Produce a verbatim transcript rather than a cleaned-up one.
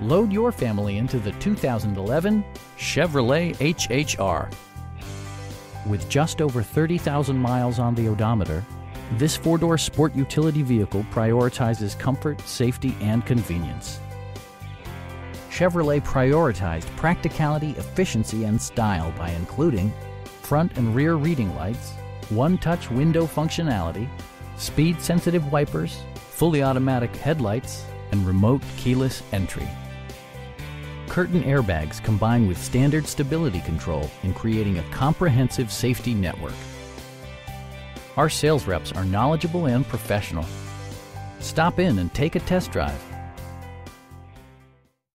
Load your family into the two thousand eleven Chevrolet H H R. With just over thirty thousand miles on the odometer, this four-door sport utility vehicle prioritizes comfort, safety, and convenience. Chevrolet prioritized practicality, efficiency, and style by including front and rear reading lights, one-touch window functionality, speed-sensitive wipers, fully automatic headlights, and remote keyless entry. Curtain airbags combine with standard stability control in creating a comprehensive safety network. Our sales reps are knowledgeable and professional. Stop in and take a test drive.